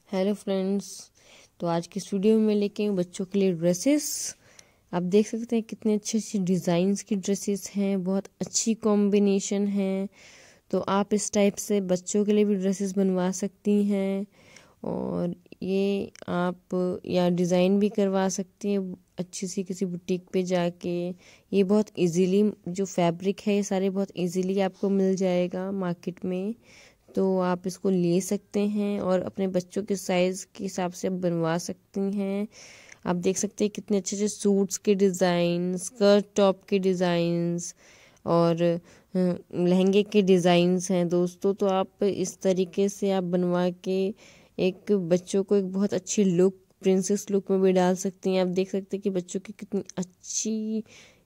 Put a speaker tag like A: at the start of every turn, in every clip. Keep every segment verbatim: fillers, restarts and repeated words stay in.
A: Hello friends. तो आज की इस वीडियो में मैं लेके आई हूँ बच्चों के लिए ड्रेसेस। आप देख सकते हैं कितने अच्छे अच्छे डिज़ाइंस की ड्रेसेस हैं, बहुत अच्छी कॉम्बिनेशन है। तो आप इस टाइप से बच्चों के लिए भी ड्रेसेस बनवा सकती हैं और ये आप या डिज़ाइन भी करवा सकती हैं अच्छी सी किसी बुटीक पे जाके। ये बहुत इजीली, जो फैब्रिक है ये सारे बहुत इजीली आपको मिल जाएगा मार्केट में, तो आप इसको ले सकते हैं और अपने बच्चों के साइज़ के हिसाब से आप बनवा सकती हैं। आप देख सकते हैं कितने अच्छे अच्छे सूट्स के डिज़ाइन, स्कर्ट टॉप के डिज़ाइंस और लहंगे के डिज़ाइंस हैं दोस्तों। तो आप इस तरीके से आप बनवा के एक बच्चों को एक बहुत अच्छी लुक, प्रिंसेस लुक में भी डाल सकती हैं। आप देख सकते हैं कि बच्चों की कितनी अच्छी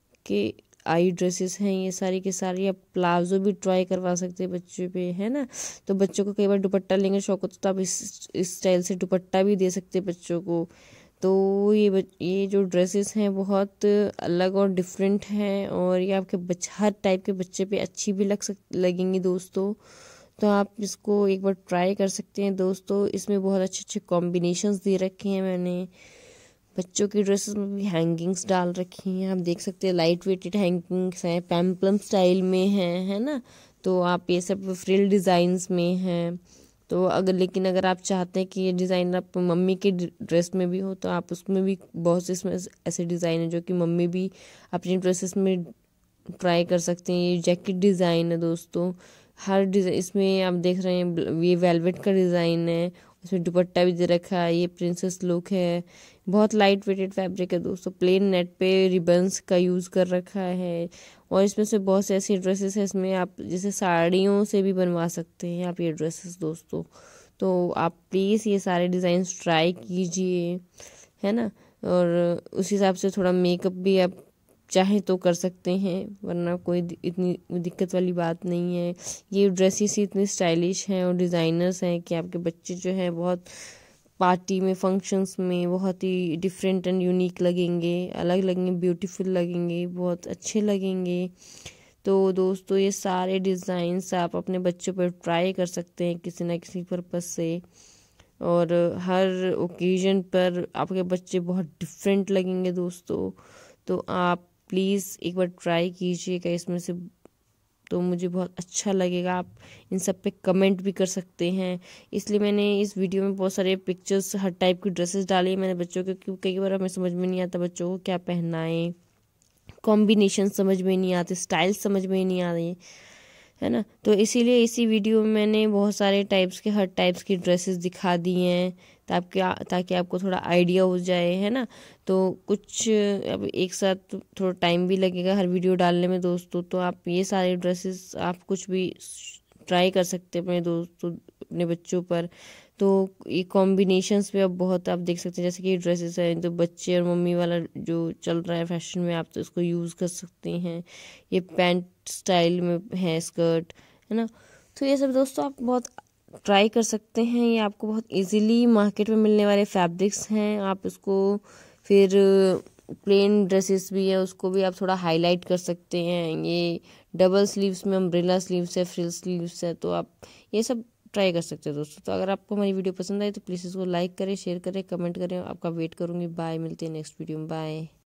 A: के आई ड्रेसेस हैं ये सारी के सारी। आप प्लाजो भी ट्राई करवा सकते हैं बच्चों पे, है ना। तो बच्चों को कई बार दुपट्टा लेंगे शौक होता, तो आप इस इस स्टाइल से दुपट्टा भी दे सकते हैं बच्चों को। तो ये ये जो ड्रेसेस हैं बहुत अलग और डिफरेंट हैं और ये आपके बच्चे, हर टाइप के बच्चे पे अच्छी भी लग सक लगेंगी दोस्तों। तो आप इसको एक बार ट्राई कर सकते हैं दोस्तों। इसमें बहुत अच्छे अच्छे कॉम्बिनेशंस दे रखे हैं मैंने। बच्चों की ड्रेसेस में भी हैंगिंग्स डाल रखी हैं, आप देख सकते हैं लाइट वेटेड हैंगिंग्स हैं, पेम्पलम स्टाइल में हैं, है ना। तो आप ये सब फ्रिल डिज़ाइंस में हैं। तो अगर लेकिन अगर आप चाहते हैं कि ये डिज़ाइन आप मम्मी के ड्रेस में भी हो तो आप उसमें भी बहुत से इसमें ऐसे डिज़ाइन हैं जो कि मम्मी भी अपनी ड्रेसेस में ट्राई कर सकते हैं। ये जैकेट डिज़ाइन है दोस्तों, हर डिज़ाइन इसमें आप देख रहे हैं। ये वेलवेट का डिज़ाइन है, उसमें दुपट्टा भी दे रखा है, ये प्रिंसेस लुक है। बहुत लाइट वेटेड फैब्रिक है दोस्तों, प्लेन नेट पे रिबन्स का यूज़ कर रखा है। और इसमें से बहुत से ऐसी ड्रेसेस है, इसमें आप जैसे साड़ियों से भी बनवा सकते हैं आप ये ड्रेसेस दोस्तों। तो आप प्लीज़ ये सारे डिज़ाइंस ट्राई कीजिए, है ना। और उस हिसाब से थोड़ा मेकअप भी आप चाहे तो कर सकते हैं, वरना कोई इतनी दिक्कत वाली बात नहीं है। ये ड्रेसेस ही इतनी स्टाइलिश हैं और डिज़ाइनर्स हैं कि आपके बच्चे जो हैं बहुत पार्टी में, फंक्शंस में बहुत ही डिफरेंट एंड यूनिक लगेंगे, अलग लगेंगे, ब्यूटीफुल लगेंगे, बहुत अच्छे लगेंगे। तो दोस्तों ये सारे डिज़ाइंस आप अपने बच्चों पर ट्राई कर सकते हैं किसी ना किसी पर्पस से, और हर ओकेजन पर आपके बच्चे बहुत डिफरेंट लगेंगे दोस्तों। तो आप प्लीज़ एक बार ट्राई कीजिएगा इसमें से, तो मुझे बहुत अच्छा लगेगा। आप इन सब पे कमेंट भी कर सकते हैं, इसलिए मैंने इस वीडियो में बहुत सारे पिक्चर्स, हर टाइप की ड्रेसेस डाली है मैंने बच्चों के, क्योंकि कई बार हमें समझ में नहीं आता बच्चों को क्या पहनाएं, कॉम्बिनेशन समझ में नहीं आते, स्टाइल समझ में नहीं आ रही, है ना। तो इसीलिए इसी वीडियो में मैंने बहुत सारे टाइप्स के, हर टाइप्स की ड्रेसेस दिखा दी हैं ताकि ताकि आपको थोड़ा आइडिया हो जाए, है ना। तो कुछ अब एक साथ थोड़ा टाइम भी लगेगा हर वीडियो डालने में दोस्तों। तो आप ये सारे ड्रेसेस आप कुछ भी ट्राई कर सकते हैं अपने दोस्तों, अपने बच्चों पर। तो ये कॉम्बिनेशंस में अब बहुत आप देख सकते हैं, जैसे कि ये ड्रेसेस हैं तो बच्चे और मम्मी वाला जो चल रहा है फैशन में, आप तो इसको यूज़ कर सकते हैं। ये पैंट स्टाइल में है स्कर्ट, है ना। तो ये सब दोस्तों आप बहुत ट्राई कर सकते हैं। ये आपको बहुत इजीली मार्केट में मिलने वाले फैब्रिक्स हैं। आप इसको फिर प्लेन ड्रेसेस भी है उसको भी आप थोड़ा हाईलाइट कर सकते हैं। ये डबल स्लीव्स में अम्ब्रेला स्लीव्स है, फ्रिल स्लीव्स है, तो आप ये सब ट्राई कर सकते हैं दोस्तों। तो अगर आपको हमारी वीडियो पसंद आए तो प्लीज़ इसको लाइक करें, शेयर करें, कमेंट करें। आपका वेट करूँगी। बाय, मिलते हैं नेक्स्ट वीडियो में। बाय।